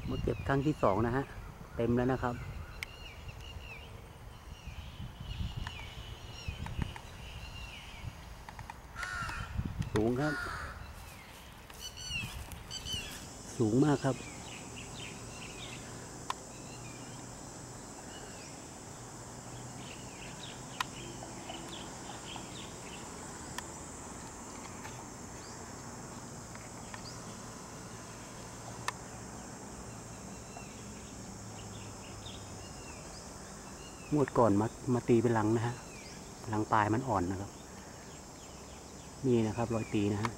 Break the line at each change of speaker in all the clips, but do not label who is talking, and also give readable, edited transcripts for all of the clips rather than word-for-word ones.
มาเก็บครั้งที่2นะฮะเต็มแล้วนะครับสูงครับสูงมากครับงวดก่อนมาตีเป็นรังนะฮะรังปลายมันอ่อนนะครับนี่นะครับรอยตีนะฮะ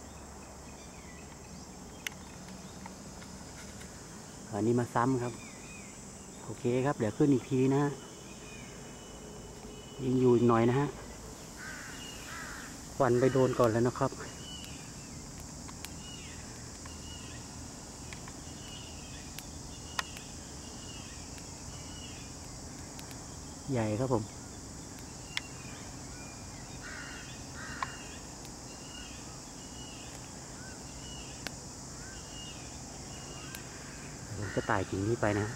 อันนี้มาซ้ำครับโอเคครับเดี๋ยวขึ้นอีกทีนะฮะยิงอยู่อีกหน่อยนะฮะควันไปโดนก่อนแล้วนะครับใหญ่ครับผมผมจะไต่กิ่งนี้ไปนะ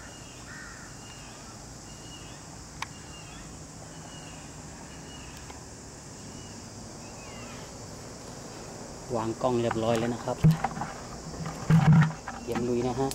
วางกล้องเรียบร้อยแล้วนะครับเตรียมลุยนะฮะ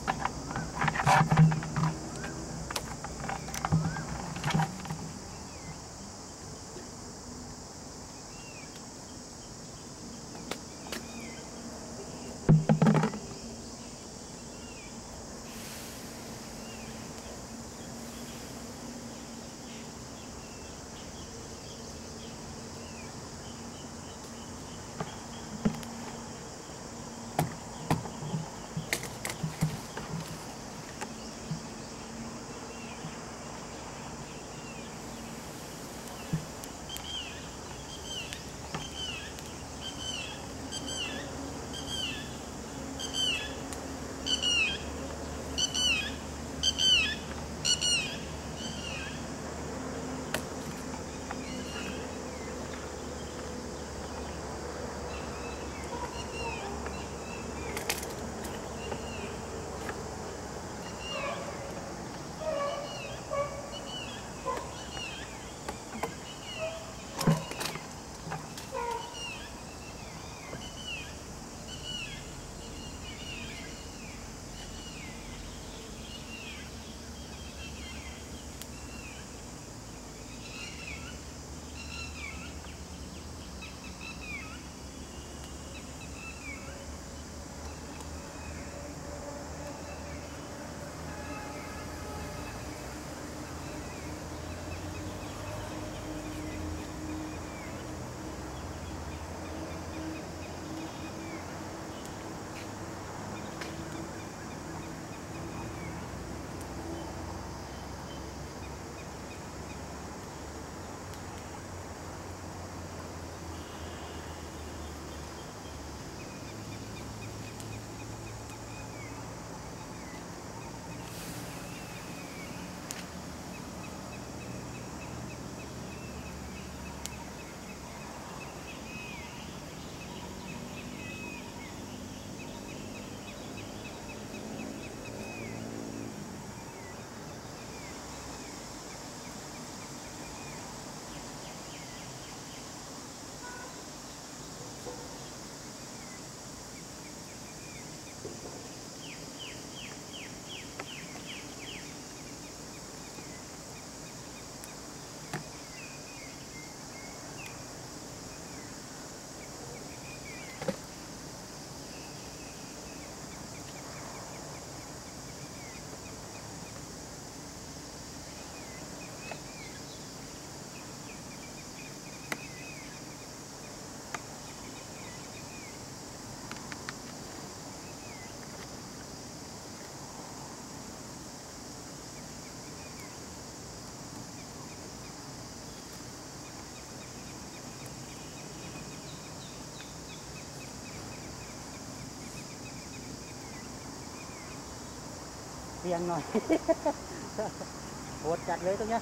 เพียงหน่อย โหดจัดเลยตรงเนี้ย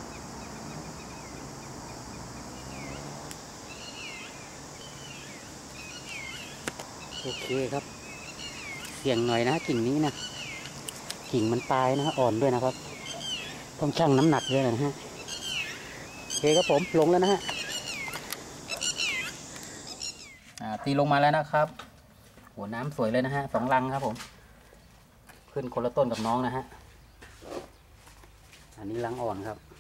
โอเคครับเสี่ยงหน่อยนะกิ่งนี้นะโอเคกิ่งมันตายนะฮะอ่อนด้วยนะครับ ต้องชั่งน้ำหนักด้วยนะฮะโอเคครับผมลงแล้วนะฮะตีลงมาแล้วนะครับหัวน้ำสวยเลยนะฮะ2 รังครับผมขึ้นคนละต้นกับน้องนะฮะอันนี้รังอ่อนครับ